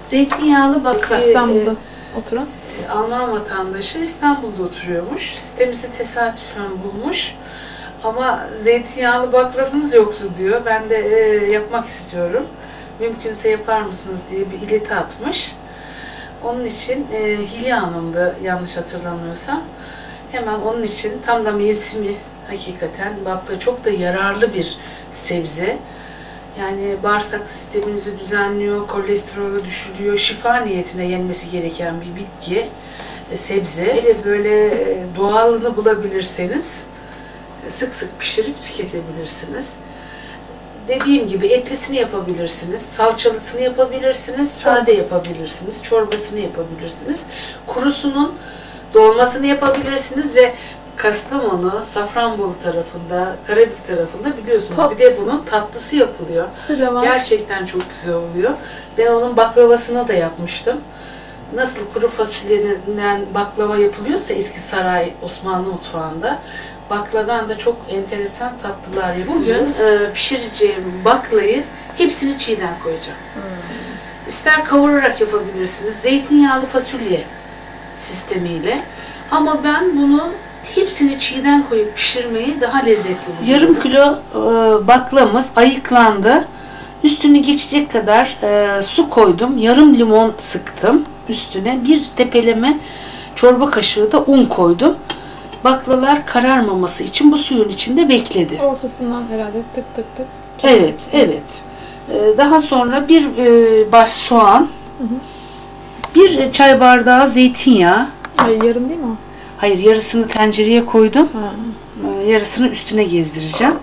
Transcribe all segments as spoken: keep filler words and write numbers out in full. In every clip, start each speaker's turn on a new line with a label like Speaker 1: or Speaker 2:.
Speaker 1: Zeytinyağlı bakla.
Speaker 2: İstanbul'da e, oturan.
Speaker 1: Alman vatandaşı İstanbul'da oturuyormuş. Sitemizi tesadüfen bulmuş. Ama zeytinyağlı baklavınız yoktu diyor. Ben de e, yapmak istiyorum. Mümkünse yapar mısınız diye bir ileti atmış. Onun için e, Hilya Hanım'dı yanlış hatırlamıyorsam. Hemen onun için tam da mevsimi hakikaten bakla çok da yararlı bir sebze. Yani bağırsak sisteminizi düzenliyor, kolesterolü düşürüyor, şifa niyetine yenmesi gereken bir bitki, e, sebze. Hele böyle e, doğalını bulabilirseniz e, sık sık pişirip tüketebilirsiniz. Dediğim gibi etlisini yapabilirsiniz, salçalısını yapabilirsiniz, sade yapabilirsiniz, çorbasını yapabilirsiniz. Kurusunun dolmasını yapabilirsiniz ve Kastamonu, Safranbolu tarafında, Karabük tarafında biliyorsunuz tatlısı. Bir de bunun tatlısı yapılıyor. Gerçekten çok güzel oluyor. Ben onun baklavasını da yapmıştım. Nasıl kuru fasulyeden baklava yapılıyorsa eski saray Osmanlı mutfağında, bakladan da çok enteresan tatlılar yapıyoruz. Bugün e, pişireceğim baklayı hepsini çiğden koyacağım. Hmm. İster kavurarak yapabilirsiniz, zeytinyağlı fasulye sistemiyle. Ama ben bunu hepsini çiğden koyup pişirmeyi daha lezzetli buluyorum. Yarım kilo e, baklamız ayıklandı. Üstünü geçecek kadar e, su koydum. Yarım limon sıktım üstüne. Bir tepeleme çorba kaşığı da un koydum. Baklalar kararmaması için bu suyun içinde bekledi.
Speaker 2: Ortasından herhalde tık tık tık.
Speaker 1: Evet, evet. E, daha sonra bir e, baş soğan, hı hı. bir çay bardağı zeytinyağı.
Speaker 2: Hayır, yarım değil mi o?
Speaker 1: Hayır, yarısını tencereye koydum.
Speaker 2: Ha.
Speaker 1: Yarısını üstüne gezdireceğim.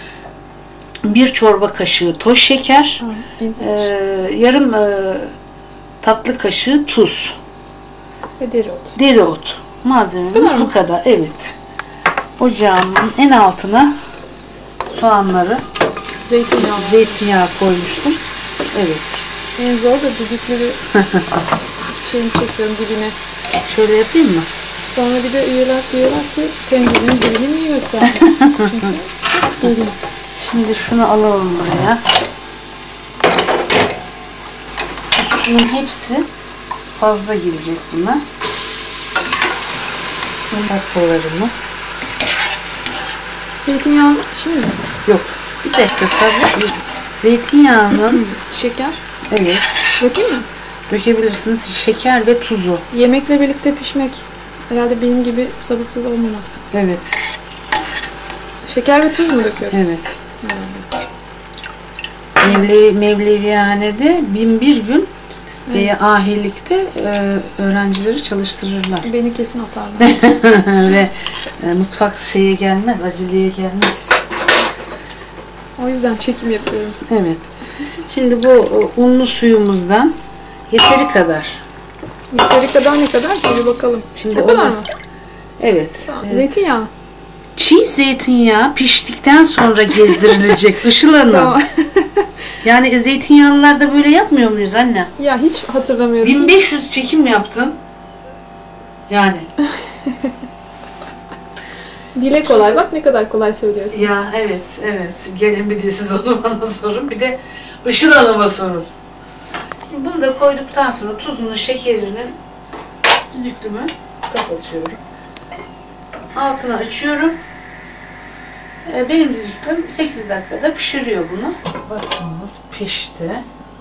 Speaker 1: Bir çorba kaşığı toz şeker.
Speaker 2: Ha,
Speaker 1: e, yarım e, tatlı kaşığı tuz.
Speaker 2: Ve dereotu.
Speaker 1: Dereotu. Malzememiz bu kadar. Evet. Ocağımın en altına soğanları,
Speaker 2: zeytinyağı,
Speaker 1: zeytinyağı koymuştum. Evet.
Speaker 2: En zor da düdükleri şeyini çekiyorum dibine.
Speaker 1: Şöyle yapayım mı?
Speaker 2: Sonra bir de üyeler diyorlar ki tencerenin dibini mi yiyorsun? Çünkü
Speaker 1: şimdi şunu alalım buraya. Bunun hepsi fazla gelecek buna. Baklalarımı.
Speaker 2: Zeytinyağı şimdi mi?
Speaker 1: Yok. Bir dakika sabır. Zeytinyağının
Speaker 2: şeker.
Speaker 1: Evet.
Speaker 2: Dökeyim mi?
Speaker 1: Dökebilirsiniz. Şeker ve tuzu.
Speaker 2: Yemekle birlikte pişmek. Herhalde benim gibi sabırsız olmamak.
Speaker 1: Evet.
Speaker 2: Şeker ve tuz mu döküyoruz?
Speaker 1: Evet. Hmm. Mevlevi, Mevlevihanede bin bir gün evet. veya ahirlikte e, öğrencileri çalıştırırlar.
Speaker 2: Beni kesin atarlar.
Speaker 1: Öyle e, mutfak şeye gelmez, aceleye gelmez.
Speaker 2: O yüzden çekim yapıyorum.
Speaker 1: Evet. Şimdi bu unlu suyumuzdan yeteri kadar.
Speaker 2: Yeteri kadar ne kadar? Hadi bakalım.
Speaker 1: Şimdi
Speaker 2: o kadar
Speaker 1: onu,
Speaker 2: mı?
Speaker 1: Evet.
Speaker 2: Tamam. Zeytinyağı.
Speaker 1: Çiğ zeytinyağı piştikten sonra gezdirilecek Işıl Hanım. Tamam. Yani zeytinyağlılar da böyle yapmıyor muyuz anne?
Speaker 2: Ya hiç hatırlamıyorum.
Speaker 1: bin beş yüz çekim yaptın. Yani.
Speaker 2: Dile kolay. Bak ne kadar kolay söylüyorsunuz.
Speaker 1: Ya evet, evet. Gelin bir de siz onu bana sorun. Bir de Işıl Hanım'a sorun. Şimdi bunu da koyduktan sonra tuzunu, şekerini düdüklümü kapatıyorum. Altını açıyorum. Benim düdüklüm sekiz dakikada pişiriyor bunu. Bakımız pişti.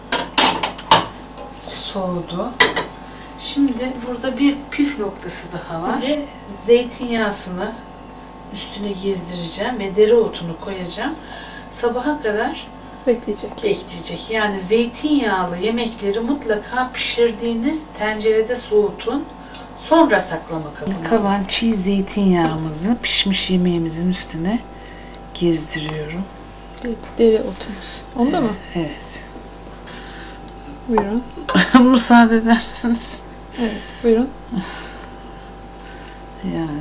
Speaker 1: Soğudu. Şimdi burada bir püf noktası daha var. Ve zeytinyağısını üstüne gezdireceğim ve dereotunu koyacağım. Sabaha kadar
Speaker 2: bekleyecek.
Speaker 1: Bekleyecek. Yani zeytinyağlı yemekleri mutlaka pişirdiğiniz tencerede soğutun. Sonra saklama kabına. Kalan çiğ zeytinyağımızı pişmiş yemeğimizin üstüne gezdiriyorum.
Speaker 2: Evet, dereotumuz. Onda
Speaker 1: evet,
Speaker 2: mı?
Speaker 1: Evet.
Speaker 2: Buyurun.
Speaker 1: Müsaade ederseniz.
Speaker 2: Evet, buyurun.
Speaker 1: Yani.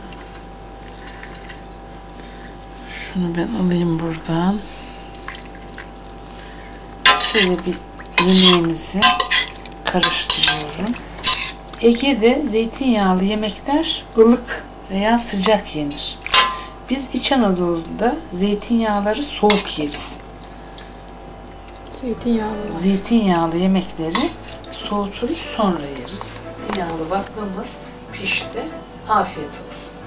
Speaker 1: Şunu ben alayım buradan. Şöyle bir yemeğimizi karıştırıyorum. Ege'de zeytinyağlı yemekler ılık veya sıcak yenir. Biz İç Anadolu'da zeytinyağları soğuk yeriz.
Speaker 2: Zeytinyağlı.
Speaker 1: Zeytinyağlı yemekleri soğuturuz, sonra yeriz. Zeytinyağlı baklavamız pişti. Afiyet olsun.